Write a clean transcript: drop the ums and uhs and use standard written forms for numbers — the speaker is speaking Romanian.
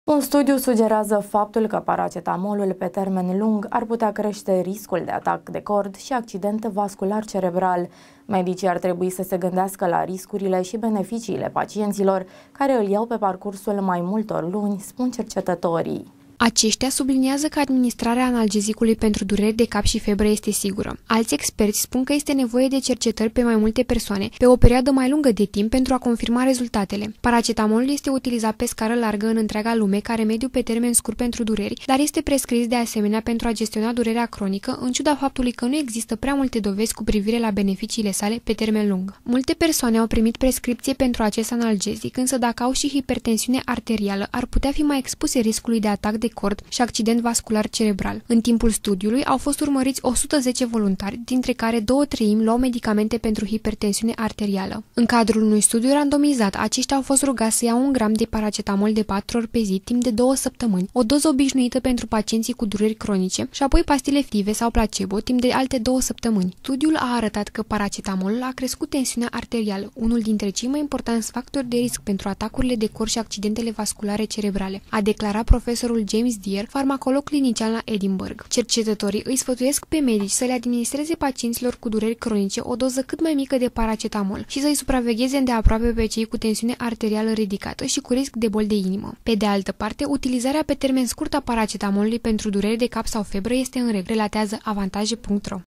Un studiu sugerează faptul că paracetamolul pe termen lung ar putea crește riscul de atac de cord și accident vascular cerebral. Medicii ar trebui să se gândească la riscurile și beneficiile pacienților care îl iau pe parcursul mai multor luni, spun cercetătorii. Aceștia subliniază că administrarea analgezicului pentru dureri de cap și febră este sigură. Alți experți spun că este nevoie de cercetări pe mai multe persoane, pe o perioadă mai lungă de timp pentru a confirma rezultatele. Paracetamolul este utilizat pe scară largă în întreaga lume ca remediu pe termen scurt pentru dureri, dar este prescris de asemenea pentru a gestiona durerea cronică, în ciuda faptului că nu există prea multe dovezi cu privire la beneficiile sale pe termen lung. Multe persoane au primit prescripție pentru acest analgezic, însă dacă au și hipertensiune arterială, ar putea fi mai expuse riscului de atac de cord și accident vascular cerebral. În timpul studiului au fost urmăriți 110 voluntari, dintre care 2/3 luau medicamente pentru hipertensiune arterială. În cadrul unui studiu randomizat, aceștia au fost rugați să iau 1 gram de paracetamol de 4 ori pe zi, timp de 2 săptămâni, o doză obișnuită pentru pacienții cu dureri cronice, și apoi pastile fictive sau placebo, timp de alte 2 săptămâni. Studiul a arătat că paracetamolul a crescut tensiunea arterială, unul dintre cei mai importanți factori de risc pentru atacurile de cord și accidentele vasculare cerebrale, a declarat profesorul James Dear, farmacolog clinician la Edinburgh. Cercetătorii îi sfătuiesc pe medici să le administreze pacienților cu dureri cronice o doză cât mai mică de paracetamol și să îi supravegheze îndeaproape pe cei cu tensiune arterială ridicată și cu risc de boli de inimă. Pe de altă parte, utilizarea pe termen scurt a paracetamolului pentru dureri de cap sau febră este în regulă, relatează avantaje.ro.